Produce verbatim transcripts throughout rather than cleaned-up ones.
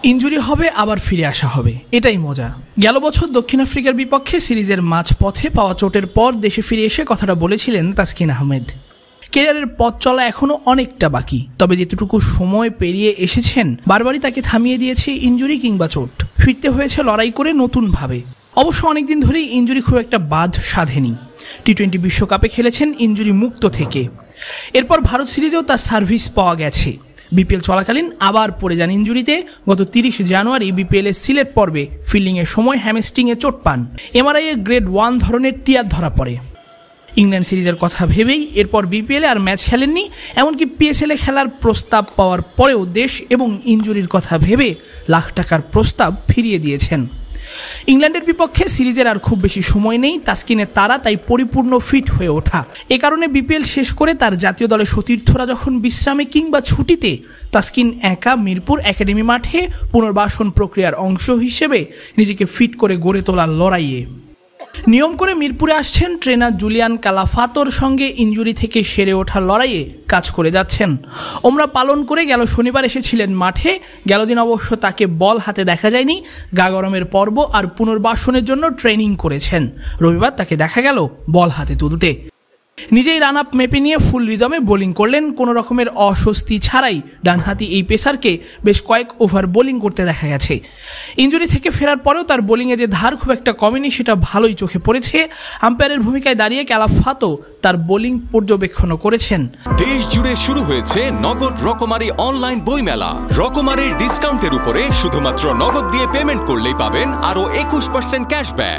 Injury হবে আবার ফিরে আসা হবে, এটাই মজা। গেল বছর দক্ষিণ আফ্রিকার বিপক্ষে সিরিজের মাঝপথে পাওয়া চোটের পর দেশে ফিরে এসে কথাটা বলেছিলেন তাসকিন আহমেদ। ক্যারিয়ারের পথ চলা এখনও অনেকটা বাকি, তবে যেটুকু সময় পেরিয়ে এসেছেন বারবারই তাকে থামিয়ে দিয়েছে ইনজুরি কিংবা চোট। ফিরতে হয়েছে লড়াই করে নতুনভাবে। অবশ্য অনেকদিন ধরেই ইনজুরি খুব একটা বাদ সাধেনি। টি টোয়েন্টি বিশ্বকাপে খেলেছেন ইনজুরি মুক্ত থেকে। এরপর ভারত সিরিজেও তার সার্ভিস পাওয়া গেছে। বিপিএল চলাকালীন আবার পড়ে যান ইনজুরিতে। গত তিরিশে জানুয়ারি বিপিএল এর সিলেট পর্বে ফিল্ডিংয়ের সময় হ্যামস্ট্রিংয়ে চোট পান। এমআরআই এ গ্রেড ওয়ান ধরনের টিয়ার ধরা পড়ে। ইংল্যান্ড সিরিজের কথা ভেবেই এরপর বিপিএলে আর ম্যাচ খেলেননি। এমনকি পিএসএলে খেলার প্রস্তাব পাওয়ার পরেও দেশ এবং ইনজুরির কথা ভেবে লাখ টাকার প্রস্তাব ফিরিয়ে দিয়েছেন। ইংল্যান্ডের বিপক্ষে সিরিজের আর খুব বেশি সময় নেই তাসকিনের, তারা তাই পরিপূর্ণ ফিট হয়ে ওঠা। এ কারণে বিপিএল শেষ করে তার জাতীয় দলের সতীর্থরা যখন বিশ্রামে কিংবা ছুটিতে, তাসকিন একা মিরপুর একাডেমি মাঠে পুনর্বাসন প্রক্রিয়ার অংশ হিসেবে নিজেকে ফিট করে গড়ে তোলার লড়াইয়ে নিয়ম করে মিরপুরে আসছেন। ট্রেনার জুলিয়ান কালাফাতোর সঙ্গে ইনজুরি থেকে সেরে ওঠার লড়াইয়ে কাজ করে যাচ্ছেন। ওমরা পালন করে গেল শনিবার এসেছিলেন মাঠে। গেল দিন অবশ্য তাকে বল হাতে দেখা যায়নি। গা গরমের পর্ব আর পুনর্বাসনের জন্য ট্রেনিং করেছেন। রবিবার তাকে দেখা গেল বল হাতে তুলতে। নিজেই রান আপ মেপে নিয়ে ফুল রিদমে বোলিং করলেন। কোনো রকমের অস্বস্তি ছাড়াই ডানহাতি এই পেসারকে বেশ কয়েক ওভার বোলিং করতে দেখা গেছে। ইনজুরি থেকে ফেরার পরেও তার বোলিংয়ে যে ধার খুব একটা কমেনি সেটা ভালোই চোখে পড়েছে। আম্পায়ারের ভূমিকায় দাঁড়িয়ে কালাফাতো তার বোলিং পর্যবেক্ষণও করেছেন। দেশ জুড়ে শুরু হয়েছে নগদ রকমারি অনলাইন বইমেলা। রকমারির ডিসকাউন্টের উপরে শুধুমাত্র নগদ দিয়ে পেমেন্ট করলেই পাবেন আরও একুশ পার্সেন্ট ক্যাশব্যাক।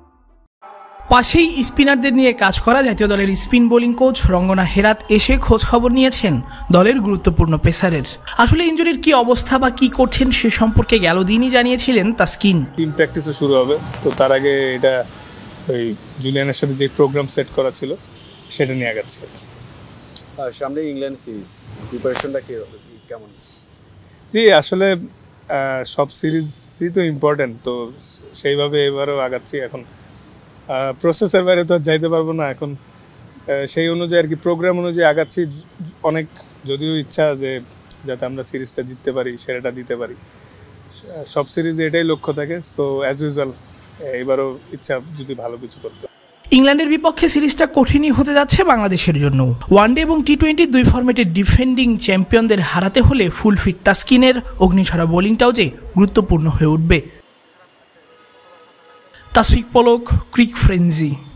পাশেই স্পিনারদের নিয়ে কাজ করা জাতীয় দলের spin bowling coach Rangana Herath এসে খোঁজ খবর নিয়েছেন দলের গুরুত্বপূর্ণ পেসারের। আসলে ইনজুরির কি অবস্থা বা কি করছেন সে সম্পর্কে গেল দিনই জানিয়েছিলেন তাসকিন। টিম প্র্যাকটিসও শুরু হবে, তো তার আগে এটা ওই জুলিয়ানের সাথে যে প্রোগ্রাম সেট করা ছিল সেটা নিয়ে আগাচ্ছে। আর সামনে ইংল্যান্ড সিরিজ, প্রিপারেশনটা কি হবে, কেমন? জি, আসলে সব সিরিজই তো ইম্পর্টেন্ট, তো সেইভাবে এবারও আগাচ্ছি। এখন প্রসেসের বাইরে তো যাইতে পারবো না, এখন সেই অনুযায়ী আর কি প্রোগ্রাম অনুযায়ী আগাচ্ছি। অনেক যদিও ইচ্ছা যে যাতে আমরা সিরিজটা জিততে পারি, সেরাটা দিতে পারি, সব সিরিজে এটাই লক্ষ্য থাকে। তো অ্যাজ ইউজুয়াল এবারও ইচ্ছা যদি ভালো কিছু করতে। ইংল্যান্ডের বিপক্ষে সিরিজটা কঠিনই হতে যাচ্ছে বাংলাদেশের জন্য। ওয়ানডে এবং টি টোয়েন্টি দুই ফরম্যাটের ডিফেন্ডিং চ্যাম্পিয়নদের হারাতে হলে ফুল ফিট তাসকিনের অগ্নিছড়া বোলিংটাও যে গুরুত্বপূর্ণ হয়ে উঠবে। তাসফিক পলক, ক্রিকফ্রেঞ্জি।